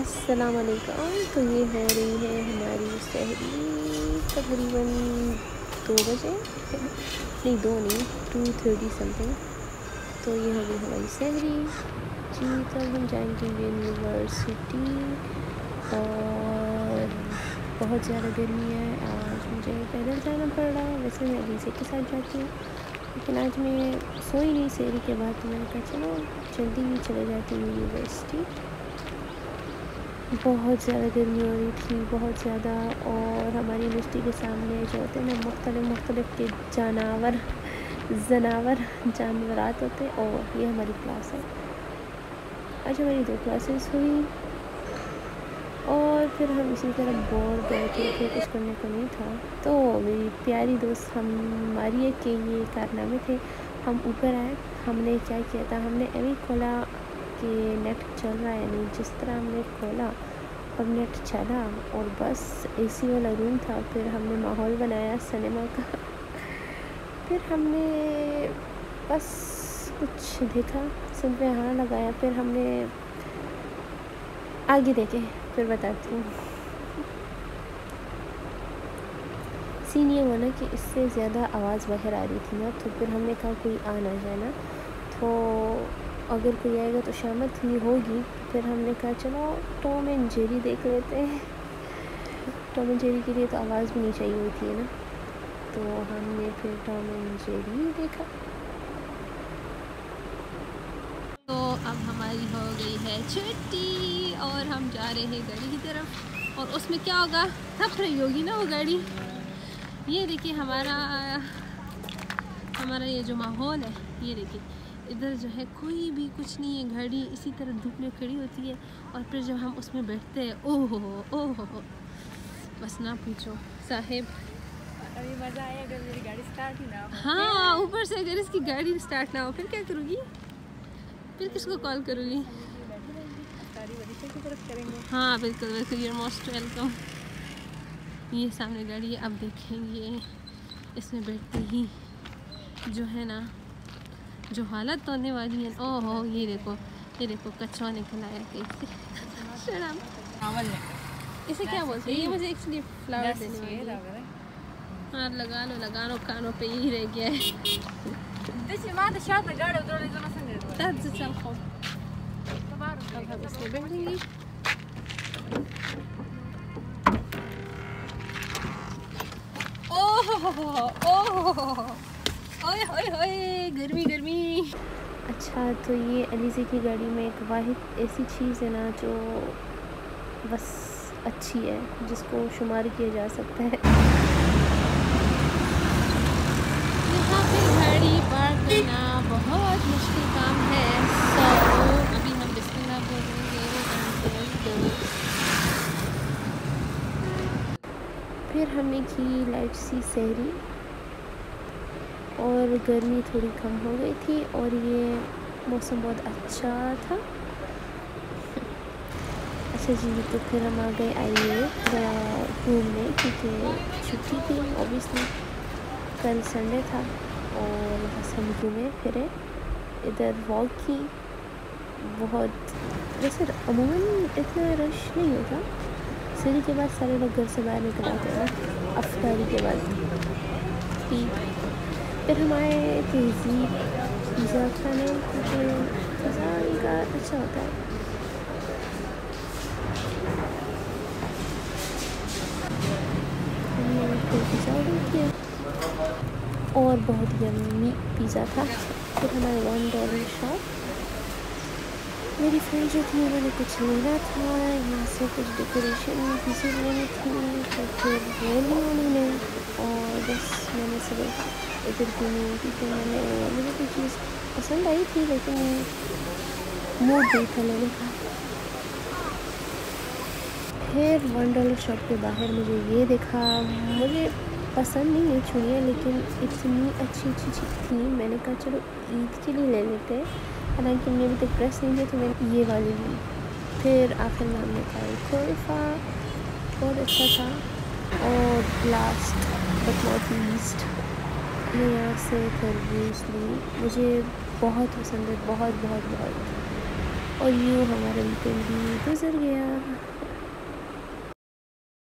अस्सलाम वालेकुम। तो ये हो रही है हमारी सहरी तकरीबन 2 बजे, नहीं 2 नहीं 2:30 समथिंग। तो ये हो गई हमारी सहरी जी। तब हम जाएंगे यूनिवर्सिटी और बहुत ज़्यादा गर्मी है। आज मुझे पैदल जाना पड़ रहा है, वैसे मैं अलीज़े के साथ जाती हूँ, लेकिन आज मैं सोई नहीं सहरी के बाद, तो मैंने कहा चलो जल्दी ही चले जाती हूँ यूनिवर्सिटी। बहुत ज़्यादा गर्मी हो रही थी, बहुत ज़्यादा। और हमारी यूनिवर्सिटी के सामने जो होते हैं ना मुख्तलिफ के जानवरात होते हैं। और ये हमारी क्लास है। आज हमारी 2 क्लासेस हुई और फिर हम इसी तरह बोर बैठे थे, कुछ करने को नहीं था। तो मेरी प्यारी दोस्त हमारी एक के ये कारनामे थे। हम ऊपर आए, हमने क्या किया था, हमने अभी खोला कि नेट चल रहा है, नहीं जिस तरह हमने खोला और नेट चला और बस एसी वाला रूम था। फिर हमने माहौल बनाया सिनेमा का। फिर हमने बस कुछ देखा, सिर्फ हाँ लगाया। फिर हमने आगे देखे, फिर बताती हूँ। सीन ये हुआ ना कि इससे ज़्यादा आवाज़ बाहर आ रही थी ना, तो फिर हमने कहा कोई आ ना जाए ना, तो अगर कोई आएगा तो शामत हुई होगी। फिर हमने कहा चलो टॉम एंड जेरी देख लेते हैं। टॉम एंड जेरी के लिए तो आवाज़ भी नहीं चाहिए होती है ना, तो हमने फिर टॉम एंड जेरी देखा। तो अब हमारी हो गई है छुट्टी और हम जा रहे हैं गाड़ी की तरफ। और उसमें क्या होगा, थक रही होगी ना वो गाड़ी। ये देखिए हमारा ये जो माहौल है, ये देखिए इधर जो है कोई भी कुछ नहीं है। गाड़ी इसी तरह धूप में खड़ी होती है और फिर जब हम उसमें बैठते हैं, ओहो बस ना पूछो साहिब। अभी मज़ा आया अगर मेरी गाड़ी स्टार्ट ही ना हो। हाँ, ऊपर से अगर इसकी गाड़ी स्टार्ट ना हो फिर क्या करूँगी, फिर किसको कॉल करूँगी? की तरफ करेंगे। हाँ बिल्कुल, यूर मोस्ट वेलकम। ये सामने गाड़ी है, अब देखेंगे इसमें बैठते ही जो है ना जो हालत होने वाली है। ओहो ये देखो कच्चा निकल आया कैसे। इसे क्या बोलते हैं? ये मुझे एक्चुअली फ्लावर देने वाली है। हाँ लगा लो कानों पे, यही रह गया है। अब हम इसमें बैठेंगे। ओए गर्मी। अच्छा, तो ये अलीज़े की गाड़ी में एक वाहिद ऐसी चीज़ है ना जो बस अच्छी है, जिसको शुमार किया जा सकता है। यहाँ पे गाड़ी पार्क करना बहुत मुश्किल काम है। सो अभी हम बिस्मिल्लाह बोलेंगे। फिर हमने की लाइट सी सहरी और गर्मी थोड़ी कम हो गई थी और ये मौसम बहुत अच्छा था। अच्छा जी, तो फिर हम आ गए आइए घूमने, क्योंकि छुट्टी थी ऑब्वियसली, कल संडे था। और बस हम घूमे फिरे, इधर वॉक की। बहुत वैसे अमूमन इतना रश नहीं होता, सहरी के बाद सारे लोग घर से बाहर निकल आते हैं ना, अफ्तारी के बाद। फिर हम आए तहज़ीब पिज़्ज़ा खाने, क्योंकि पिज़्ज़ा इनका अच्छा होता है। हमने फिर पिज़्ज़ा ऑर्डर किया और बहुत यम्मी पिज़्ज़ा था। फिर हमारे $1 शॉप, मेरी फ्रेंड जो थी उन्होंने कुछ लेना था, यहाँ से कुछ डेकोरेशन पीसेस लेनी थी, तो फिर ले ली उन्होंने। और बस मैंने सब इधर घूमी, क्योंकि मुझे कोई चीज़ पसंद आई थी लेकिन मूड नहीं था लेने का। फिर $1 शॉप के बाहर मुझे ये देखा, मुझे पसंद नहीं है चूड़ियाँ, लेकिन इतनी अच्छी थी, मैंने कहा चलो ईद के लिए ले लेते हैं। हालांकि मुझे अभी तक ड्रेस नहीं है, तो मैंने ये वाली ली। फिर आखिर में हमने खाया कुल्फ़ा, बहुत अच्छा था। और लास्ट बट नॉट लीस्ट, मैं यहाँ से तरबूज ली, मुझे बहुत पसंद है, बहुत। और यूँ हमारा वीकेंड भी गुजर गया।